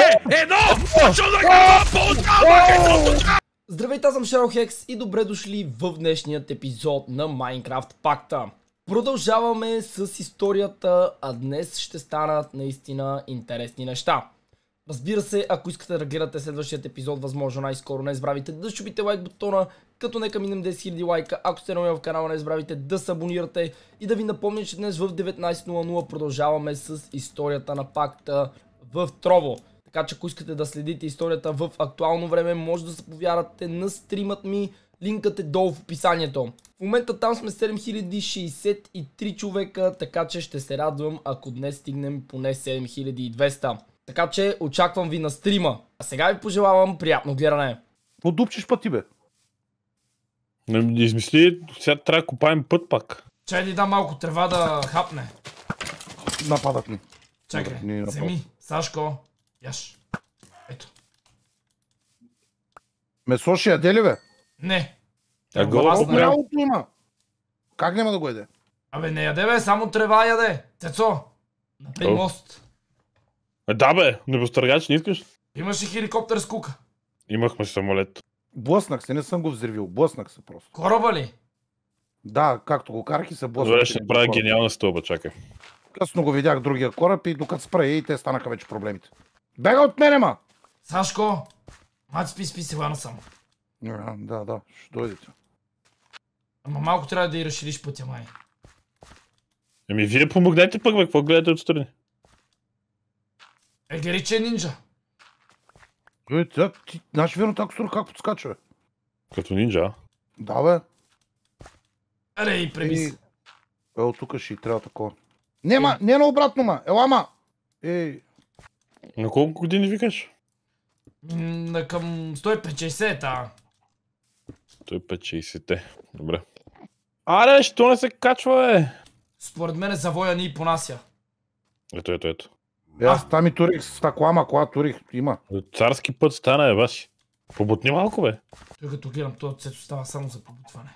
Здравейте, аз съм Шерлхекс и добре дошли в днешният епизод на Minecraft Пакта. Продължаваме с историята, а днес ще станат наистина интересни неща. Разбира се, ако искате да гледате следващият епизод възможно най-скоро, не забравяйте да щупите лайк бутона, като нека минем 10 000 лайка. Ако сте нови в канала, не забравяйте да се абонирате и да ви напомня, че днес в 19:00 продължаваме с историята на Пакта в Трово. Така че ако искате да следите историята в актуално време, може да се повярвате на стримът ми. Линкът е долу в описанието. В момента там сме 7063 човека, така че ще се радвам, ако днес стигнем поне 7200. Така че очаквам ви на стрима. А сега ви пожелавам приятно гледане. Подупчиш пъти, бе. Не измисли, сега трябва да копаем път пак. Чай да дам малко трева да хапне. Нападат ни. Чакай, вземи, Сашко. Яш. Ето. Месо ще яде ли, бе? Не. Голямото има. Как няма да го яде? Абе не яде, бе, само трева яде. Цецо, напри мост. Да, бе, небостъргач не искаш? Имаш ли хеликоптер с кука? Имахме самолет. Блъснах се, не съм го взривил. Блъснах се просто. Кораба ли? Да, както го карах и се блъснах. Добре, ще правя гениална стълба, чакай. Късно го видях другия кораб и докато спра и те станаха вече проблемите. Бега от мене, ма! Сашко! Мать спи, селана само. Да, ще дойдете. Ама малко трябва да и разшириш пътя, май. Еми вие помогнете пък, бе, какво гледате отстрани? Гледай, че е нинджа. Ти знаеш верно таксур как подскача, бе? Като нинджа, а? Да, бе. Аре, и пребис. Ело, тук ще и трябва такова. Не наобратно, ма! Ела, ма! На колко години викаш? Към 150, та. 150-те. Добре. Аре, що не се качва, бе? Според мен завоя ни и понася. Ето. Аз там и турих с таклама, кола турих, има. Царски път стана, баси. Побутни малко, бе. Той като гледам, този цвет става само за побутване.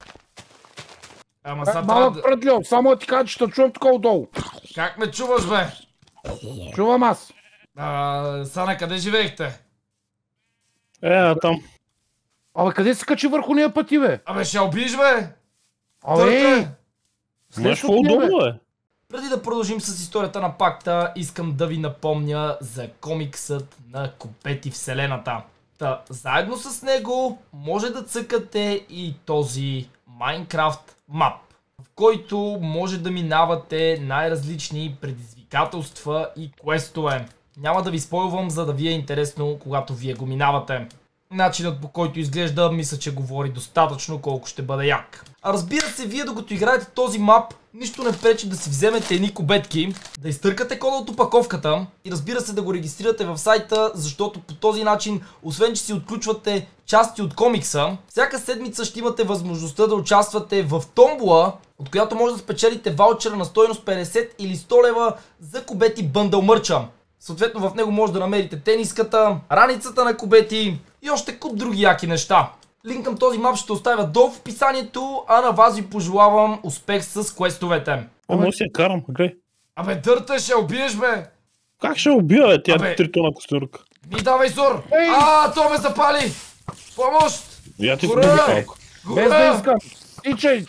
Ама сега трябва да... Предлил, само да ти кажа, че те чувам тук отдолу. Как ме чуваш, бе? Чувам аз. Сана, къде живеехте? Там. Абе, къде се качи върху нея пъти, бе? Абе, ще убиш, бе! Абе! Знаеш какво удобно, бе? Преди да продължим с историята на Пакта, искам да ви напомня за комиксът на Купети Вселената. Заедно с него може да цъкате и този Minecraft мап, в който може да минавате най-различни предизвикателства и квестове. Няма да ви спойлвам, за да ви е интересно, когато вие го минавате. Начинът, по който изглежда, мисля, че говори достатъчно колко ще бъде як. А разбира се, вие докато играете този мап, нищо не пречи да си вземете едни кубетки, да изтъркате кода от опаковката и разбира се да го регистрирате в сайта, защото по този начин, освен че си отключвате части от комикса, всяка седмица ще имате възможността да участвате в томбола, от която може да спечелите ваучера на стойност 50 или 100 лева за Кубети бъндъл мърча. Съответно в него може да намерите тениската, раницата на Кубети и още куп други яки неща. Линк към този мап ще оставя долу в описанието, а на вас ви пожелавам успех с квестовете. Може си я карам, гледай. Абе, дърта, ще убиеш, бе! Как ще убия, бе? Тя е 3 тона костюрка. Ми давай зор! То ме запали! Помощ! Я ти се добих малко. Без да искам! Тичай!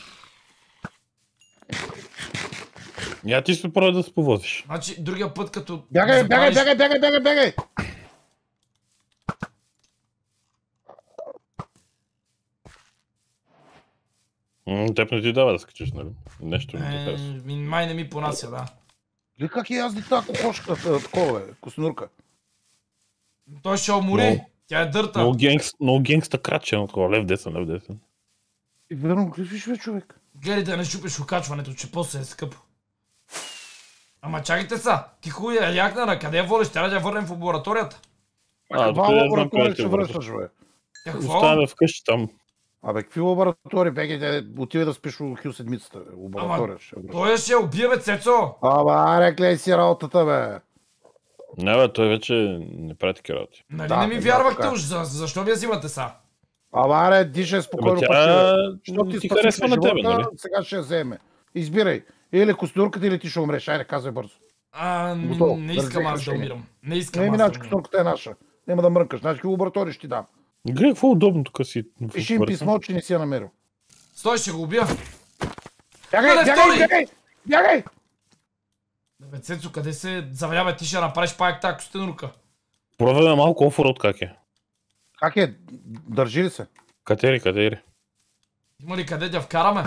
Я ти ще пробва да се повозиш. Значи, другия път като... Бягай! Теб не ти дава да скачиш, нали? Нещо не ти харесва. Май не ми понася, да. Ли как язди тази кокошка, такова, бе, коснурка? Той ще умори. Тя е дърта. Много генгста краче на такова. Лев десен. И верно, грифиш, бе, човек. Гледай да не щупиш окачването, че после е скъпо. Ама чакайте са, ти хуя якнана, къде я водиш? Трябва да я върнем в лабораторията. Каква лаборатория ще връщаш, бе? Какво? Оставяме вкъщи там. Абе, какви лаборатории? Беги, отивай да спиш у Хил седмицата, бе. Лаборатория ще връщаш. Той ще убие, бе, Цецо! Аре, клей си работата, бе. Не, бе, той вече не прави такива работи. Нали не ми вярвахте уж? Защо ви я взимате са? Аре, дишай спокойно. Що ти харесва на тебе, нали? Сега ще я вземе. Избирай. Или костюрката, или ти ще умреш. Айде, казвай бързо. Готово. Не искам аз да умирам. Не искам аз да значи умирам. костурката е наша. Няма да мрънкаш. Значи лаборатория ще ти дам. Гледай, какво удобно тук си. Пиши им писмо, че не си я намерил. Стой, ще го убия. Бягай, Леле, бягай, втори! бягай! Бягай! Бе, Цецо, къде се заваля, бе? Ти ще направиш пак тази костенурка. Пробваме малко оффроуд как е. Как е? Държи ли се? Катери. Има ли къде да вкараме?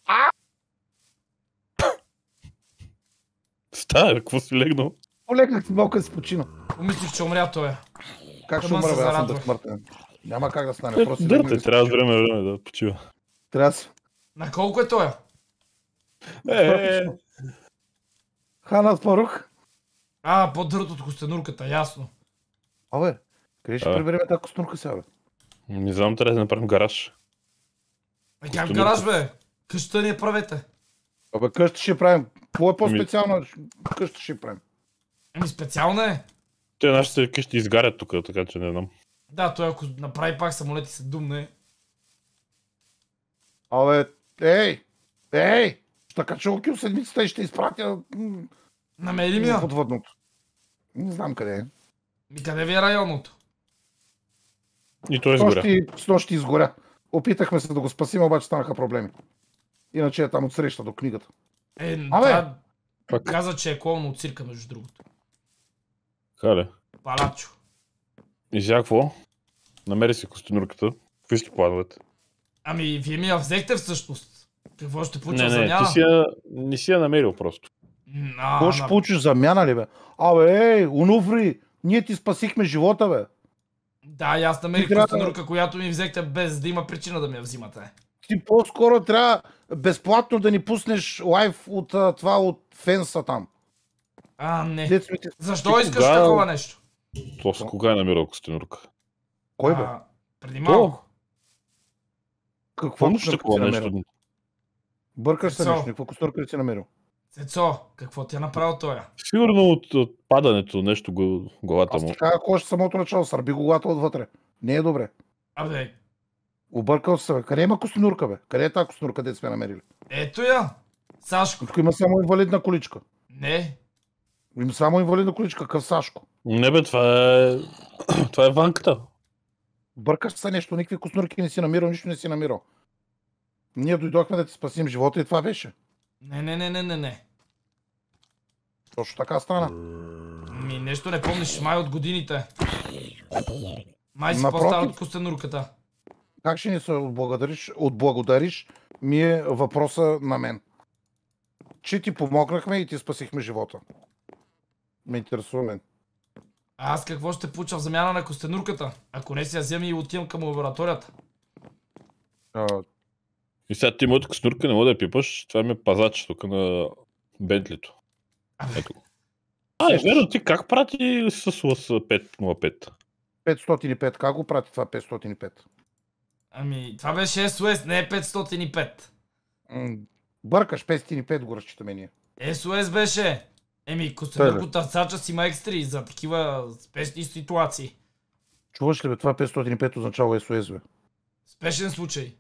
Става, какво си легнал? Олекнах ти малко да си почина. Помислих, че умря той. Как ще Тъмън умра, се бе? Аз съм зарадвах. безсмъртен. Няма как да стане. Просто легнах Дърте, да си трябва почина. време да почива. Трябва да си. На колко е той? Хана Спарух. По-дърт от костенурката, ясно. Абе, къде ще приберем тази костурка сега, бе? Не знам, трябва да направим гараж. Как в гараж, бе? Къщата ни я правете. Абе, къща ще правим. Какво е по-специално? Къща ще правим. Специална е. Те нашите къщи изгарят тук, така че не знам. Да, той ако направи пак самолет и се думне. Абе, ей! Ще кача окил седмицата и ще изпратя Намери ми я. подводното. Не знам къде е. Къде ви е районното? И той изгоря. С нощи изгоря. Опитахме се да го спасим, обаче станаха проблеми. Иначе е там отсреща до книгата. Това Пак. каза, че е клон от цирка, между другото. Кале. Палачо. И сега какво? Намери си костенурката. Какви си плановете? Вие ми я взехте всъщност. Какво ще получа Не, замяна? ти не си я намерил просто. Какво ще получиш замяна ли, бе? Абе, унуфри! Ние ти спасихме живота, бе. Да, и аз намерих трябва костенурка, която ми взехте без да има причина да ми я взимате. Ти по-скоро трябва безплатно да ни пуснеш лайв от това, от фенса там. Не. Дето сме ти- Защо Ти искаш кога- такова нещо? То с кога е намерил костенурка? Кой, бе? Преди малко. Какво Помниш костурка такова си намерил? нещо? Бъркаш се Цецо. нещо, никаква костурка ли си намерил? Цецо, какво ти е направил той? Сигурно от падането нещо главата Аз му. ти казах още самото начало, сърби го главата отвътре. Не е добре. Объркал се, бе. Къде има костенурка, бе? Къде е тази костенурка, дето сме намерили? Ето я! Сашко. Тук има само инвалидна количка. Не. Има само инвалидна количка, какъв Сашко? Не бе, това е ванката. Бъркаш се нещо, никакви костенурки не си намирал, нищо не си намирал. Ние дойдохме да ти спасим живота и това беше. Не. Точно така стана. Нещо не помниш, май от годините. Май си Напротив. по-стар от костенурката. Как ще ни се отблагодариш, ми е въпроса на мен. Че ти помогнахме и ти спасихме живота. Ме интересува мен. Аз какво ще получа в замяна на костенурката? Ако не си я взема и отивам към лабораторията. И сега ти моята костенурка не мога да я пипаш. Това ми е пазач тук на Бентлито. Ето. Верно, ти как прати с ЛС 505? 505, как го прати това 505? Това беше SOS, не е 505. Бъркаш, 505 го разчитаме ние. SOS беше. Костенурко-търсача си има екстри за такива спешни ситуации. Чуваш ли, бе, това 505 означава SOS, бе? Спешен случай.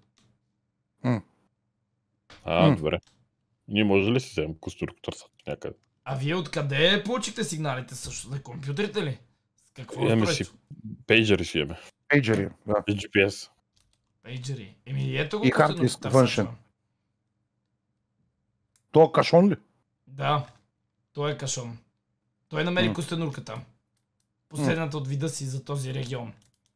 Добре. Ние може ли си вземем костенурко-търсач някъде? Вие откъде получихте сигналите също? На компютрите ли? С какво устройство? Пейджери си имаме. Пейджери, да. GPS. Пейджери. Ето го И костенурко-търсача. външен. То кашон ли? Да. Той е кашон. Той намери костенурката. Последната от вида си за този регион.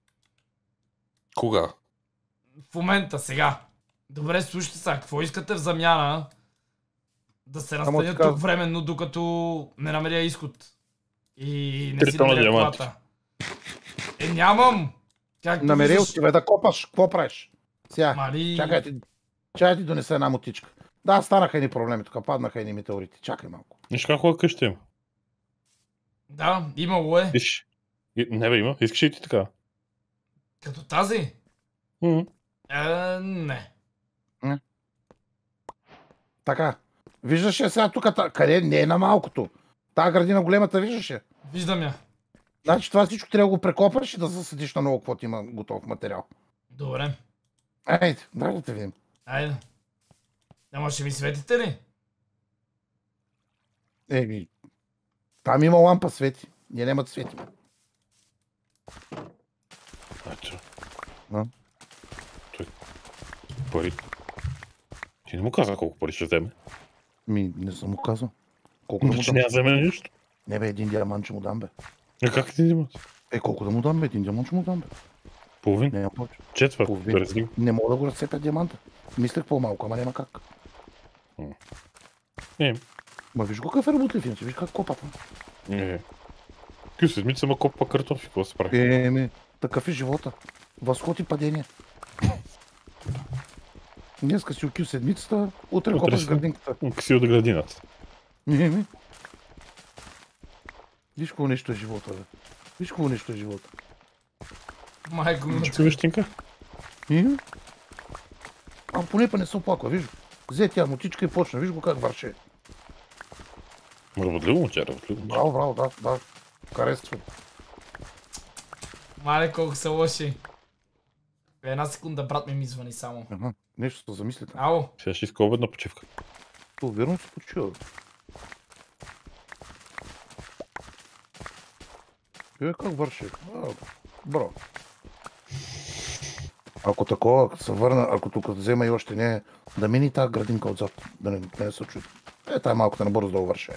Кога? В момента, сега. Добре, слушайте сега. Какво искате в замяна? Да се разстаня тук временно, докато не намеря изход. И не си намеря колата. Нямам! Намерил си, бе, да копаш. Какво правиш? Сега, Мали... чакай ти донеса една мотичка. Да, станаха едни проблеми, тук паднаха едни метеорити. Чакай малко. Виж как хубава къща има. Да, имало е. Виж. Не бе, има. Искаш ли ти така? Като тази? Не. Така. Виждаш ли сега тук, къде не е на малкото? Тая градина големата виждаш ли? Виждам я. Значи това всичко трябва да го прекопаш и да засадиш на много, каквото има готов материал. Добре. Айде, дай да те видим. Айде. Ама ще ми светите ли? Там има лампа свети. Ние няма да светим. А? Той пари. Ти не му каза колко пари ще вземе. Не съм му казал. Колко да му Значи дам? няма да вземе нищо. Не бе, един диамант ще му дам, бе. Как ти имаш? Колко да му дам, бе? Един диамант ще му дам, бе. Половин? Не, повече. Четвърт. Половин. Да разлим. Не мога да го разцепя диаманта. Мислех по-малко, ама няма как. Ма виж го какъв е работлив, иначе виж как копата. Какви седмица ма копа картофи, какво се прави? Такъв е живота. Възход и падение. Днеска си окил седмицата, утре копаш градинката. Кси от градината. Виж какво нещо е живота, бе. Виж какво нещо е живота. Майко ми. Чука вещинка? А поне па не се оплаква, виж го. Взе тя мотичка и почна, виж го как върше. Работливо момче, работливо. Браво, да. Харесва. Мале, колко са лоши. Една секунда брат ми звъни само. Нещо се замислите. Ало. Сега ще иска обедна почивка. То верно се почива. Как върши? Бро. Ако такова се върна, ако тук взема и още не, да мини тази градинка отзад, да не се чуди. Тая малката набързо да увърше.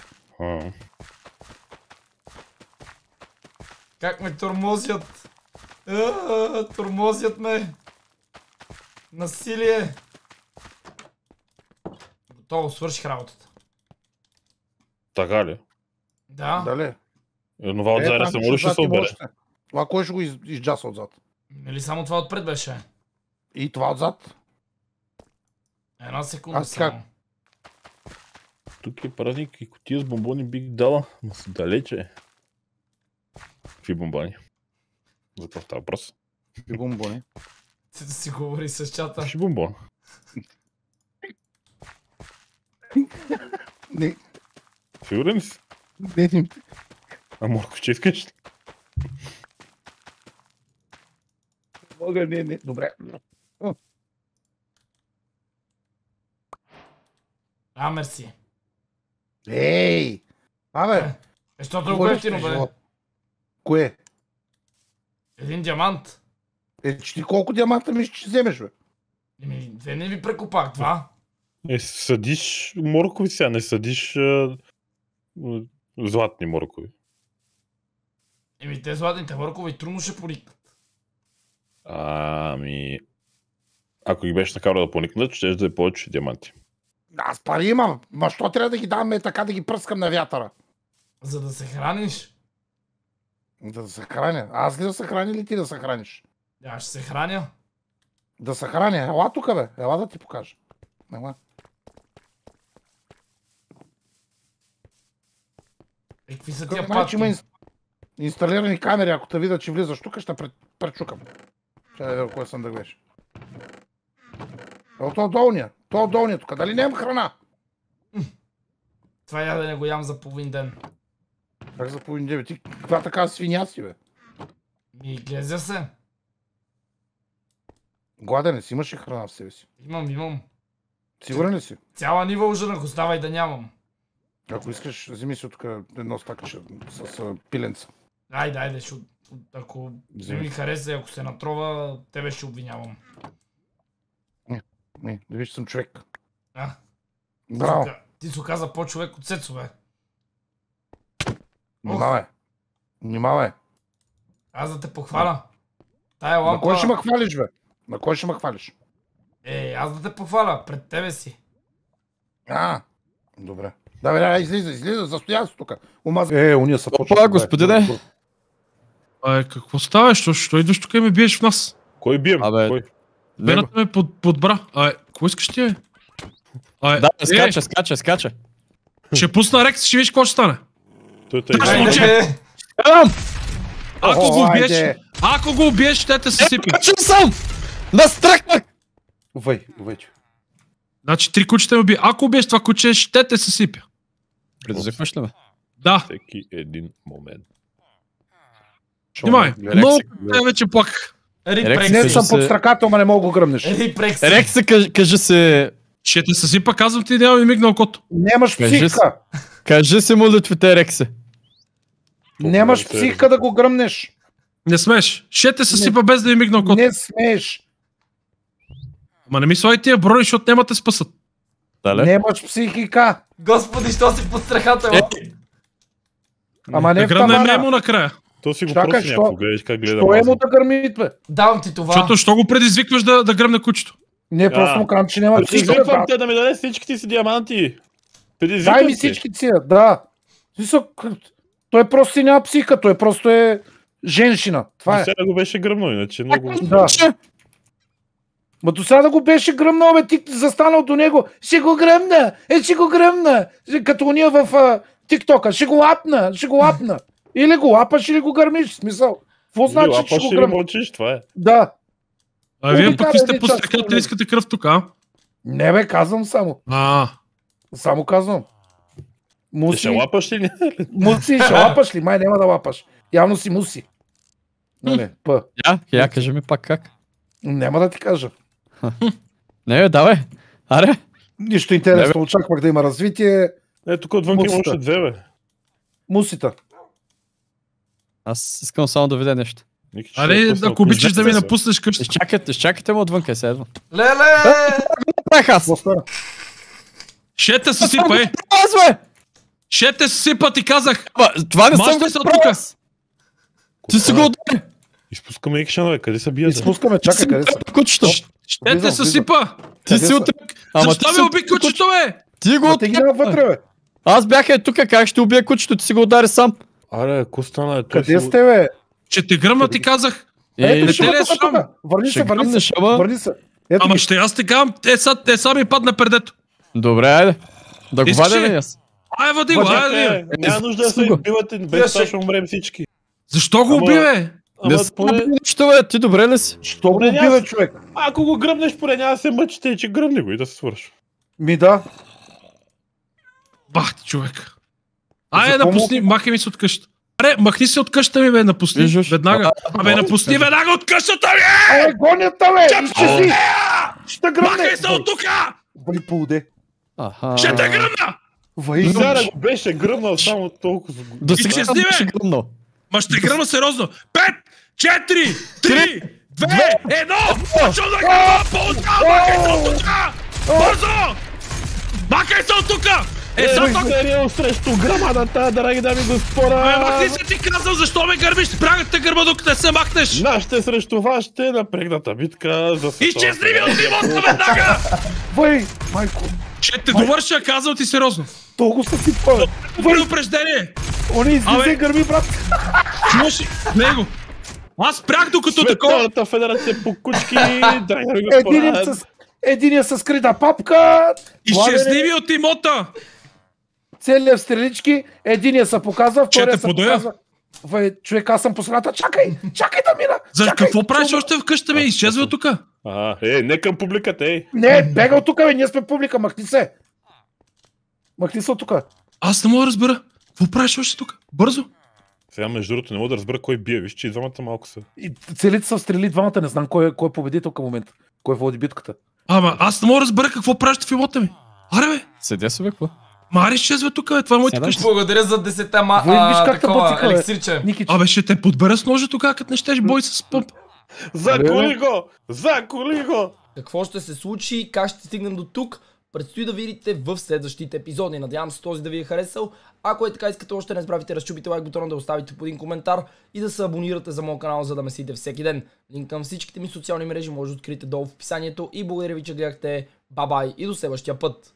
Как ме тормозят? Тормозят ме. Насилие. Готово, свърших работата. Така ли? Да. Дали? Това отзаде се може да се обере. Това кой ще го изджаса отзад? Нали само това отпред беше? И това отзад? Една секунда Аз как? само. Тук е празник и кутия с бомбони бих дала, но са далече. Какви бомбони? За това става въпрос. И бомбони. Ти да си говори с чата. Какви бомбон? Не. Сигурен ли си? Не. А Морко, че искаш? Мога, не. Добре. Мерси. Ей! Абе! Защото е готино, бе. Кое? Един диамант. Че ти колко диаманта ми ще вземеш, бе? Две не ви прекопах, два. Съдиш моркови сега, не съдиш златни моркови. Те златните моркови трудно ще поникнат. Ако ги беше накарал да поникнат, ще да е повече диаманти. Аз пари имам, ма що трябва да ги даваме така да ги пръскам на вятъра? За да се храниш? Да се храня. Аз ли да се храня или ти да се храниш? Аз ще се храня. Да се храня. Ела тук, бе. Ела да ти покажа. Ела. Какви са тия Значи патки? има инсталирани камери, ако те видя, че влизаш тук, ще пречукам. Ще да видя кой съм да гледаш. Това долния тук. Дали нямам храна? Това я да не го ям за половин ден. Как за половин ден? Ти каква така свиня си, бе? Глезя се. Гладен си, имаш ли храна в себе си? Имам. Сигурен ли си? Цяла нива ужинах, оставай да нямам. Ако искаш, вземи си от тук едно стакче с пиленца. Айде, ако не ми хареса и ако се натрова, тебе ще обвинявам. Не, да виж, съм човек. А? Браво. Ти се оказа по-човек от Цецо, бе. Внимавай. Аз да те похваля. Тая лампа... На кой ще ме хвалиш, бе? На кой ще ме хвалиш? Аз да те похваля, пред тебе си. Добре. Да, излиза, застоя се тук. Уния са почва. Опа, господине! Какво става? Що идваш тук и ме биеш в нас? Кой бием? Кой? Вената ме подбра. Какво искаш ти, бе? Да, скача. Ще пусна Рекс, ще видиш какво ще стане. Той тъй. Ако го убиеш, ще те се сипи. Качен съм! Настрахнах! Увей. Значи 3 кучета ме уби. Ако убиеш това куче, ще те се сипя. Предизвикваш ли, бе? Да. Всеки един момент. Внимай, много вече плаках. Не съм под страката, ама не мога го гръмнеш. Рекс, кажи се... Ще те съсипа, казвам ти, няма ми мигна окото. Нямаш психика. Кажи се молитвите, Рексе. Нямаш психика да го гръмнеш. Не смеш. Шете се сипа без да ви мигнал код. Не смееш. Ма не ми слагай тия брони, защото няма те спасат. Дале? Нямаш психика. Господи, що си подстрахател? Ама не Да в гръмне тамана. емо накрая. То си го Чакай, проси що? някога, виж как гледа. Що емо да гърми, бе? Давам ти това. Защото що го предизвикваш да гръмне кучето? Не, просто му казвам, че няма психика. Предизвиквам Да. те да ми даде всичките си диаманти. Дай Предизвиквам ми те. всички тия, да. Смисъл, той просто си няма психика, той просто е женщина. Това е. Сега го беше гръмно, иначе много... Да. Ма до сега да го беше гръмнал, бе, ти застанал до него. Ще го гръмна, ще го гръмна. Като уния в тиктока, ще го лапна. Или го лапаш, или го гърмиш. В смисъл. Какво значи, че ще Лапаш го или гръмна? мълчиш, това е. Да. А вие Обикаля пък ви сте един час подстрекатели, по-добре. искате кръв тук, а? Не бе, казвам само. Само казвам. Ти ще лапаш ли? Не? Муси, ще лапаш ли? Май няма да лапаш. Явно си муси. Нали, П. Я кажи ми пак как. Няма да ти кажа. Не бе, давай. Аре. Нищо интересно. Очаквах да има развитие. Е, тук отвън има Мусата. още две, бе. Мусита. Аз искам само да видя нещо. Ники, ще Аре, напусна, ако обичаш да ми се. напуснеш къща. Изчакайте му отвън, къде седва. Леле! Правих аз! Какво стана? Шете се сипа, е! Аз, бе! Шете се сипа, ти казах! Ама, това не съм Мащи го са правил тука. аз. Ти си го отдай. Изпускаме екшена, бе. Къде са бият? Изпускаме, чакай, къде са? Кучето. Шете се Влизам. сипа! Ти Къде си са? от... Ама Защо ти си ме от- уби кучето, бе? Ти го Ма те ги от... няма вътре, бе. Аз бях тук, как ще убия кучето? Ти си го удари сам. Аре, какво стана? Той Къде си- сте, бе? Че те гръмна, ти казах. Ето, не ще те ли ме е тук, срам? тук. Върни Ще се, върни гръмнеш, се. ама. Върни се. Ето Ама ги. ще аз ти казвам, те са ми падна предето. Добре, айде. Да го Искаш вадя ли? ли аз? Ай, вади го, Чакай, айде. няма нужда да се Стига. избивате, Вие без ще- това ще умрем всички. Защо го Ама- уби, бе? Не Ама съм поне... убил нищо, бе. Ти добре ли си? Що го Поне уби, няма- бе, човек? Ако го гръмнеш, поне няма да се мъчите, че гръмни го и да се свърши. Ми да. Бах ти, човек. Айде, какво напусни, му- махай ми се от къщата. Аре, махни се от къщата ми, бе, напусни. Виждаш? Веднага. Абе, напусни веднага от къщата ми! Ай, гонят те, бе! Изчезни! Ще Махай гръмне! се от тука! Бъди полуде. Аха. Ще те гръмна! Вай, Зара го беше гръмнал само толкова. До сега Изчезни, съм бе! беше гръмнал. Ма ще гръмна сериозно. 5, 4, 3, 2, 1! Почвам да гръмна! Получава! Махай се от тука! Бързо! Махай се от тука! Сега тук! Сериал срещу грамадата, драги дами и Ме господа! махни се, ти казвам, защо ме гърмиш? Спрягат те гърба, докато не се махнеш! Нашите срещу вашите напрегната битка за Изчезни ми от живота веднага! вай, майко. Ще те довърша, казвам ти сериозно. Толкова са си това, бе. Предупреждение! Они излиза Абе. и гърми, брат. Чуваш ли? Него! Аз спрях докато такова... Световната федерация по кучки, драги дами и господа! Единият с скрита папка. Изчезни ми от имота! Целият в стрелички. Единият се показва, Че втория те се подуя? показва. Вай, човек, аз съм по страната. Чакай да мина. За Чакай. какво правиш още в къщата ми? Изчезва от тука. Не към публиката, ей! Не, бега от тук, бе. Ние сме публика. Махни се. Махни се от тук. Аз не мога да разбера. Какво правиш още тук? Бързо. Сега между другото не мога да разбера кой бие, виж, че и двамата малко са. И целите са стрели двамата. Не знам кой е победител към момента. Кой води битката. Ама аз не мога да разбера какво правиш в имота ми. Аре бе, Седя се, бе, какво? Мари изчезва тук, бе. Това е моята Седам. къща. Благодаря за 10-та Виж как те такова бъцика, бе. елексирче. Ники, Абе, ще те подбера с ножа тогава, като не щеш бой с пъмп. Заколи го! Заколи го! Какво ще се случи, как ще стигнем до тук, предстои да видите в следващите епизоди. Надявам се този да ви е харесал. Ако е така, искате още не забравяйте да разчупите лайк бутона, да оставите по един коментар и да се абонирате за моят канал, за да ме следите всеки ден. Линк към всичките ми социални мрежи може да откриете долу в описанието и благодаря ви, че гледахте. Бай-бай и до следващия път!